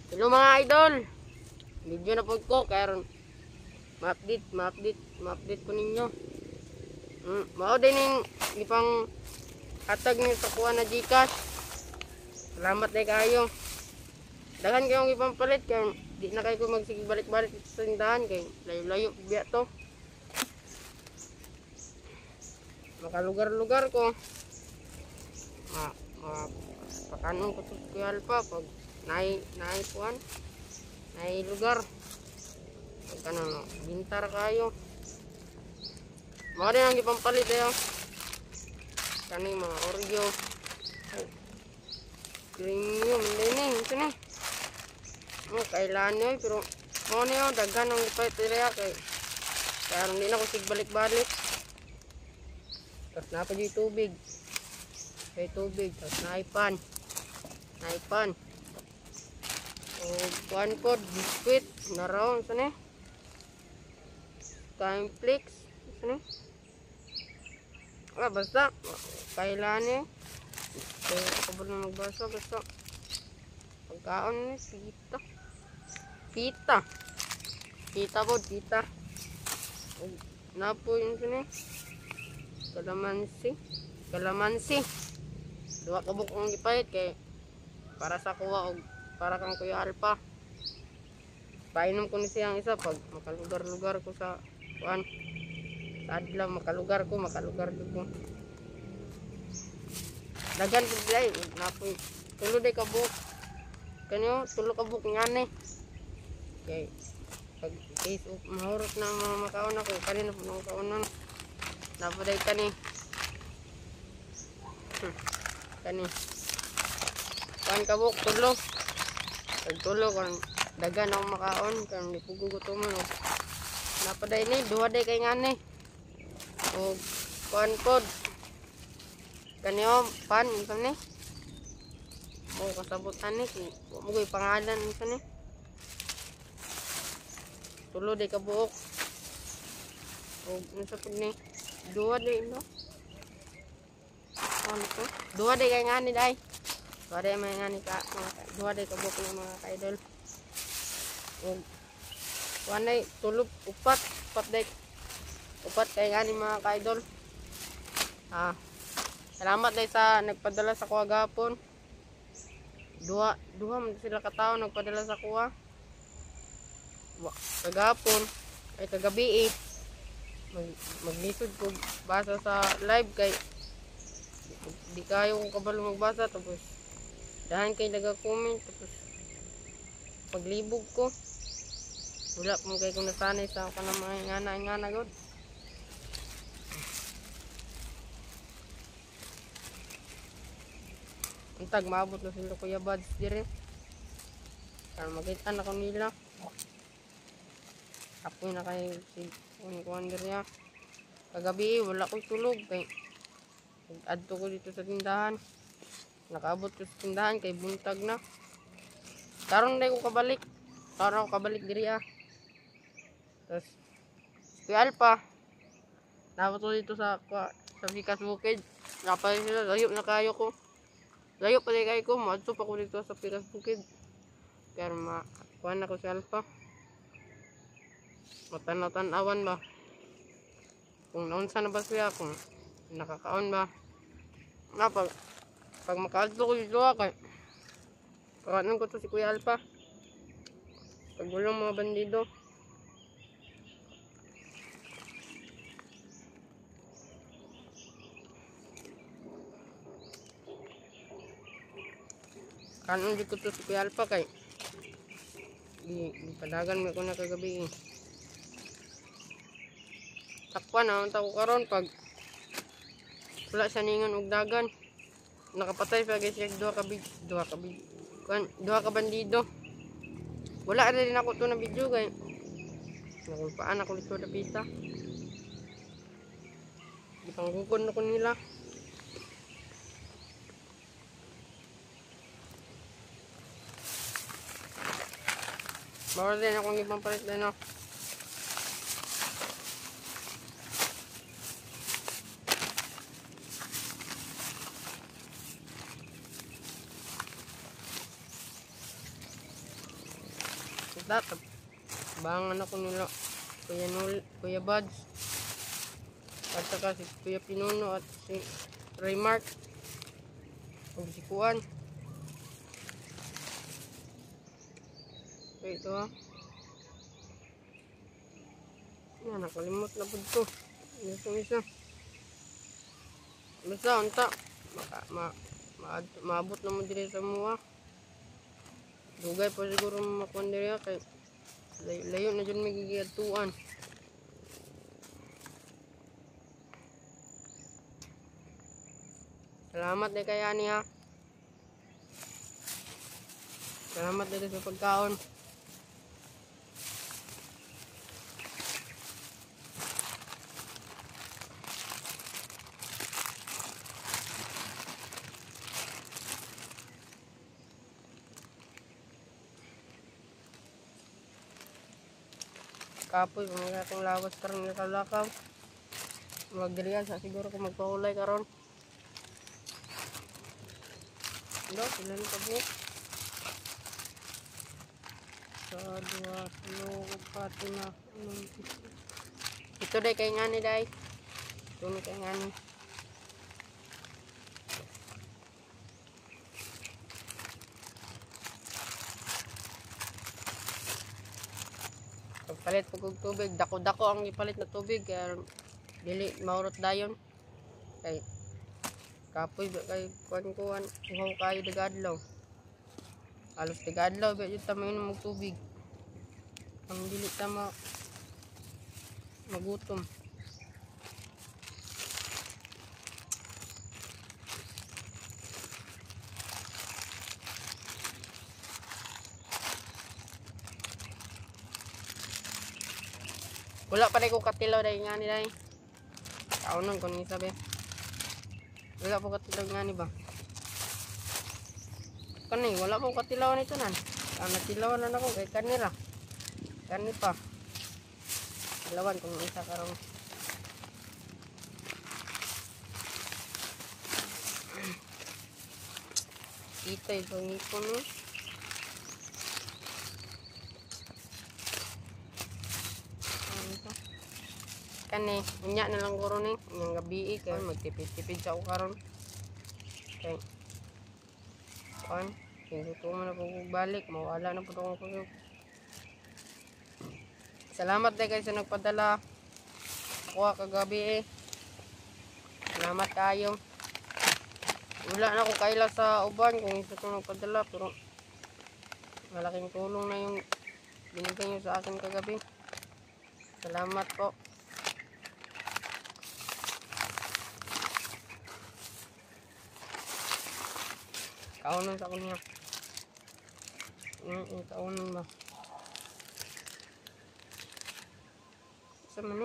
Hello mga idol. Video na po ko karon ma-update ko ninyo. Mao din ning ipang hatag ni sa kuha na GCash. Salamat day kayo. Daghan kayong ipang palit kay di na kayo ko magsige balik-balik sa tindahan kay layo-layo biya to. Makalugar-lugar ko. Pakanon ko to Alpha pag naay puan. Naay lugar. Pagkano no, bintar kayo. Mga rin ang ipampalit ayo. Kani mga Oreo. Premium lining sini. Kailan nyo pero mo niyo daghan ang ipait area kay kaya hindi na ko sigbalik-balik. Tapos na pa yung tubig. Kay tubig. Tapos naipan. O kuan po biskuit naraw sini. Timeflix sini. Basta kailan eh. Kaya ako na magbasa basta pagkaon ni pita po na po yun sini. Kalamansi dua kabuk ang gipahit kay para sa kuha og para kang Kuya Alpha. Painom ko ni siyang isa pag makalugar-lugar ko sa kuan sa adlaw makalugar ko dagan bigay napoy tulo day kabuk kanyo tulo kabuk ngani kay pag case of mahurot na mga makaon ako kanina po nang kaunon napaday kani kan kabuk tulo kan dagan ako makaon kan di po gugutuman napaday ni duha day kay ngani o kuan pod kanyo pan ni o kasabutan ni mo koy pangalan ni tulo day kabuok o unsa pud ni duha day no ano to duha day kay ngani day duha day may ngani ka duha day kabuok ni mga ka-idol o kuan day tulog upat kay ngani mga ka-idol. Salamat day sa nagpadala sa kuha gapon. Duha man sila katao nagpadala sa kuha. Kagapon ay kagabi maglisod ko basa sa live kay di kayo kung kabalo magbasa tapos dahan kay naga-comment tapos paglibog ko wala mo kay kung nasanay sa kanang mga ingana god. Untag maabot na sila Kuya Buds dire. Para makita na ko nila. Apoy na kay si kuan dire. Kagabi wala ko tulog kay adto ko dito sa tindahan. Nakaabot ko sa tindahan kay buntag na. Karon day ko kabalik. Karon ko kabalik dire. Tapos Kuya Alpha nabot ko dito sa Bikas Bukid. Napay sila layo na kayo ko. Layo pa kayo ko, maadto pa ko dito sa Bikas Bukid. Kaya makuhan ako si Alpha. Matanaw-tanawan ba? Kung naunsa na ba siya, kung nakakaon ba? Pag makaadto ko dito kay pakanan ko to si Kuya Alpha. Pag walang mga bandido. Kanon di ko to si Kuya Alpha kay padagan mo ko na kagabi takpan na unta ko karon pag wala sa ningon og dagan nakapatay pa guys yung duha ka bandido wala rin ako to na video kay nakulpaan ako dito na pista ipang gugod ko nila. Bawal din akong ibang palit din no. isda. Bangan ako nila Kuya Buds at saka si Kuya Pinuno at si Raymark o si Kuan. So ito yan, nakalimot na po ito. Isa basta unta maabot na mo dire sa mua. Dugay po siguro makuan dire kay layo na dyan may gigiatuan. Salamat na kaya niya. Salamat na sa pagkaon. Kapoy, mga atong lawas karon kalakaw. Magdirian sa siguro kung magpaulay karon. Ilo, sila ni kabo. Sa 2, 4 na. Ito day kay ngani day. Ito kay ngani. Palit po kong tubig, dako-dako ang ipalit na tubig kaya dili maurot dayon kay kapoy kay kuan uhaw kayo dagadlaw halos dagadlaw ba yun tama yun mag tubig ang dili tama magutom. Wala pa rin ko katilaw dahil nga ni dahil. Kaunan ko ni sabi. Wala po katilaw nga ni ba? Kanay, wala po katilaw nito nan. Ang natilawan na ako kay kanira. Kani pa. Tilawan kung isa karong. Ito ibang ipon no. Kani, unya na lang guro ni, yung gabi kay magtipid-tipid sa ako karon. Okay. Kon, gusto mo na po balik, mawala na po akong kusog. Salamat dahil kayo sa nagpadala. Kuha kagabi Salamat kayo. Wala na ako kaila sa uban kung isa itong nagpadala, pero malaking tulong na yung binigay nyo sa akin kagabi. Salamat po. Kaunan sa kunya. Kaunan ba? Sa mana?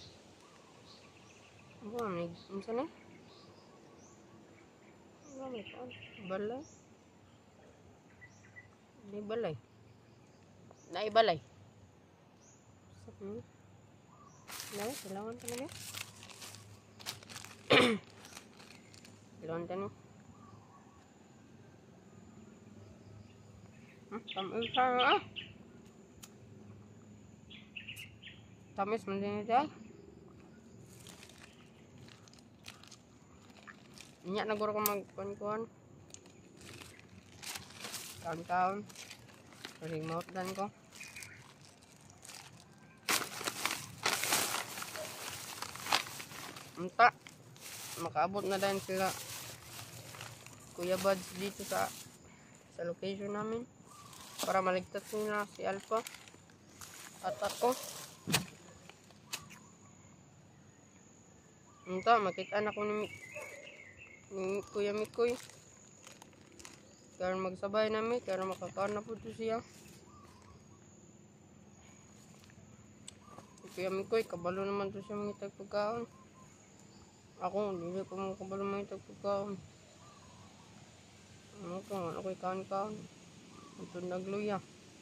Apa ni? Macam ni? Apa ni? Balai? Ni balai? Nai balai? Nai, silawan ka na ni? Silawan ka ni? Tamis ka Tamis man din ito ay. Inya na guro ko magkuhan-kuhan. Kaon-kaon. Remote dan ko. Unta. Makaabot na din sila Kuya Buds dito sa location namin. Para maligtas nila si Alpha at ako. Unta, makita na ko ni Kuya Mikoy. Kaya magsabay namin, kaya makakaon na po ito siya. Kuya Mikoy, kabalo naman ito siya mga tagpagkaon. Ako, hindi ko mga kabalo mga tagpagkaon. Ano ko, ano ko'y kaon-kaon. Ito nagluya.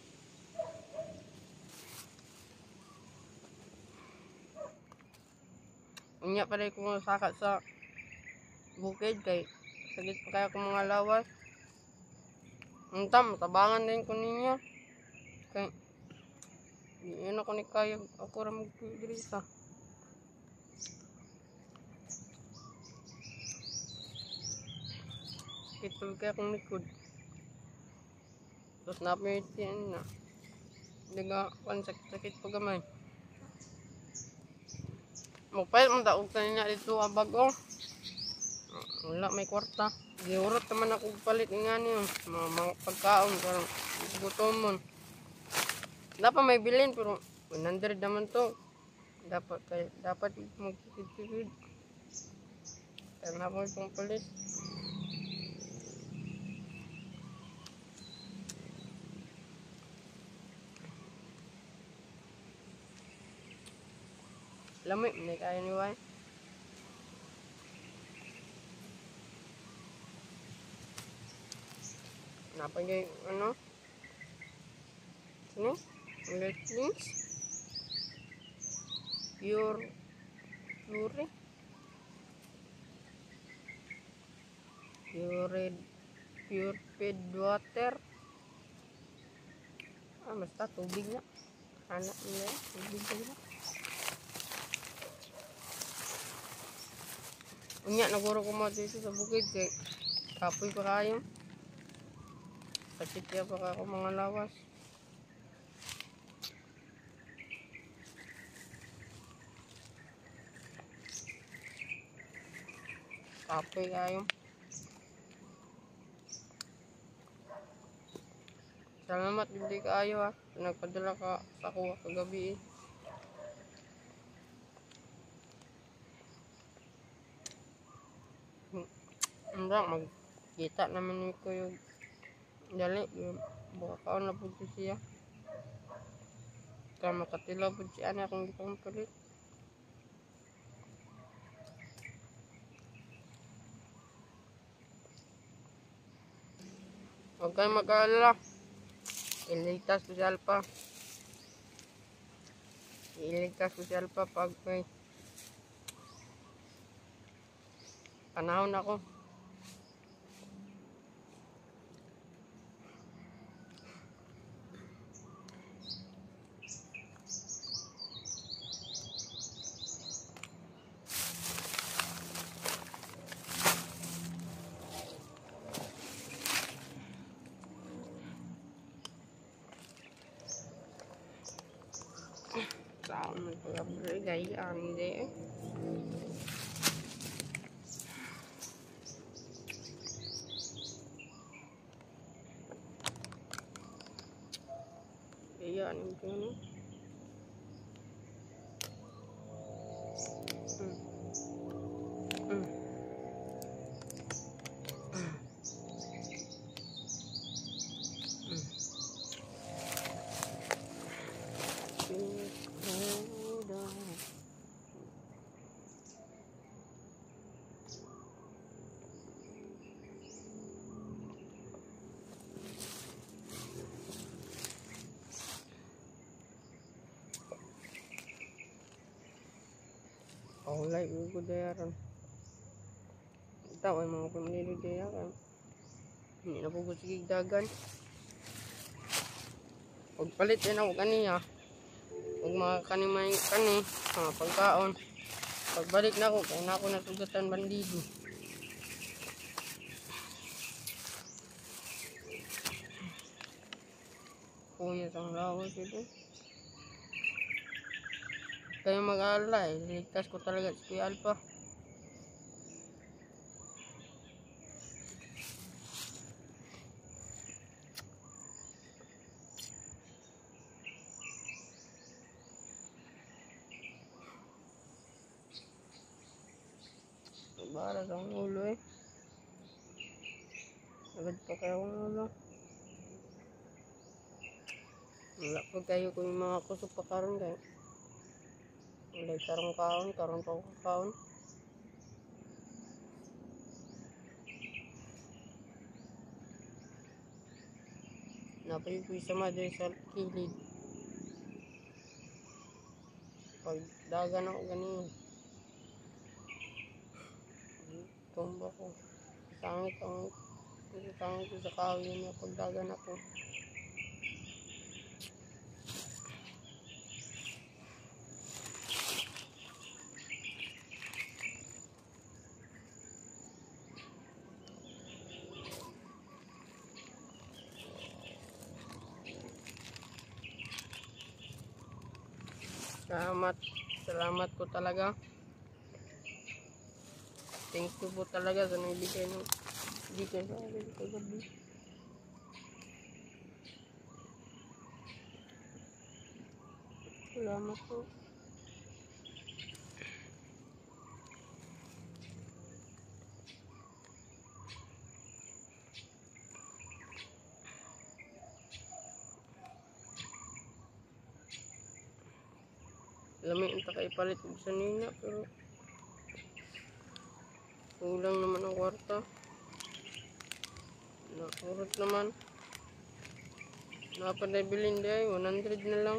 Unya pa rin kung sakat sa bukid kay sagit pa kaya kung mga lawas. Unta, matabangan din ko ninyo. Kay Yan ako ni kaya ako ra magdiri sa. Ito kaya akong likod. Tapos napit yan na. Hindi nga sakit pa gamay. Magpahit mo daog kanina dito ang bago. Wala may kwarta. Giurot naman ako palit nga niyo. Mga pagkaon parang gutom mo. Dapat may bilin pero 100 naman to. Dapat magkikid-kid. Kaya na ako itong palit. Lamig, hindi kaya ni Wai. Napagay, ano? Sino? Letlings? Pure feed water. Basta tubig na. Anak nila, tubig na. Unya, naguro ko mo dito sa bukid kay kapoy pa kayo. Sakit kaya pa ako mga lawas. Kapoy kayo. Salamat hindi kayo ha. Nagpadala ka sa kuha kagabi eh. Magkita naman ko yung dali yung bukakaon na po siya kaya makatilaw po siya na akong gitong palit. Huwag kayo mag-aalala, iligtas ko si Alpha pag may panahon ako. Sao mình phải gặp rễ gãy ăn dễ. Bây giờ anh kêu nó. Like ko dayaran. Ito ay mga pamilya dayaran. Hindi na po gusto dagan. Huwag palit yan ako kaniya. Huwag mga kanimay kani. Mga pagkaon. Pagbalik na ako, kaya na ako natugatan bandido. Kuya sang lawas ito. Kayo mag-aalala eh. Ligtas ko talaga si Kuya Alpha. Bara sa ulo eh. Agad pa kayo ang ulo. Wala pa kayo kung yung mga kusok pa karon kayo. Wala tarong karon pa ako kaon. Napay sa madre sa kilid. Pag dagan ako ganun. Tumba ko. Sangit ko sa kawin niya pag dagan ako. Salamat po talaga. Thank you po talaga sa nagbigay sa akin kagabi. Salamat po. Lami ang takaipalit ko sa nina, pero kulang naman ang kwarta. Nakurot naman. Napaday bilhin di ay 100 na lang.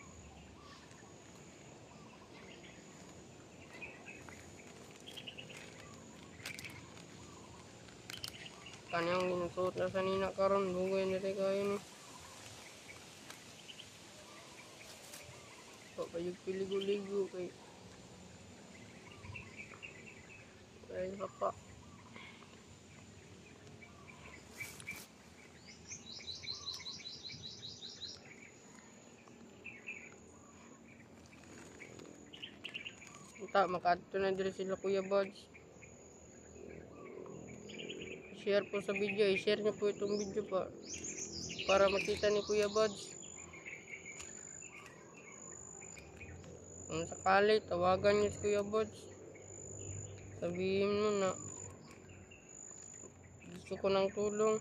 Kanyang ginusuot na sa nina karon, bugay na rin kayo ni. Papayog piligo-ligo kay hapa. Makaadto na diri sila Kuya Buds. Share po sa video, i-share niyo po itong video para makita ni Kuya Buds. Kung sakali, tawagan niyo si Kuya Buds. Sabihin mo na gusto ko ng tulong.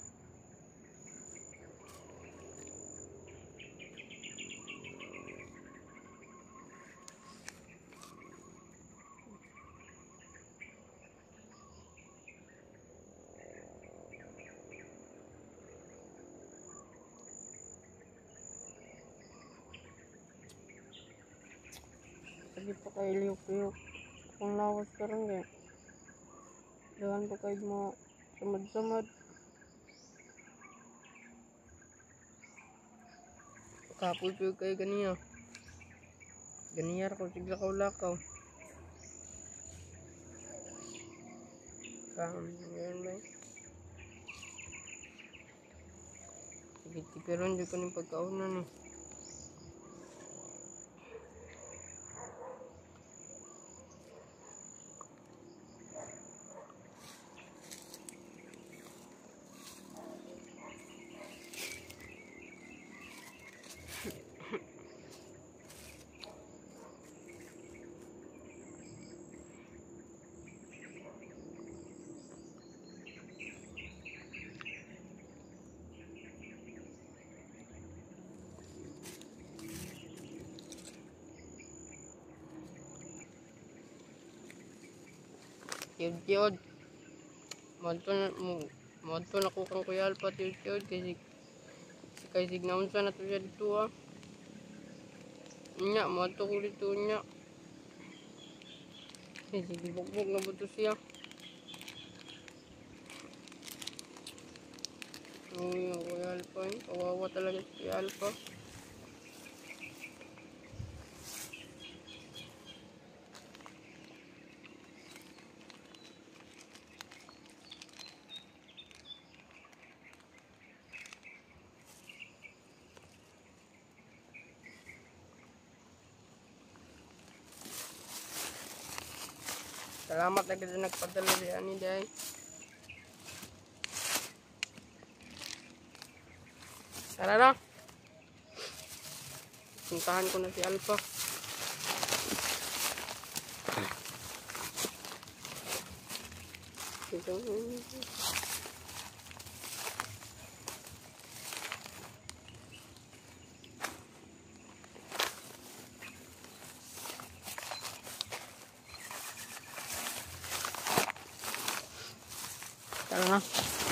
Lagi pa kayo liyok-liyok. Kung lawas ka rin kayo. Dahan pa kayo mga samad-samad. Kapoy po kayo ganiya. Ganiyar ko sigla lakaw. Ganyan ba? Sige, tipiron dyan ko ng pagkaunan eh. Tiyod-tiyod. Madto na ko kang Kuya Alpha tiyod-tiyod kay signaon sa nato siya dito ah. Nya, madto ko dito nya. Sige, bugbog na buto siya. Uy, ang Kuya Alpha eh. Kawawa talaga si Kuya Alpha. Salamat na kita nagpadala di ani day. Tara na. Puntahan ko na si Alpha. Tara na.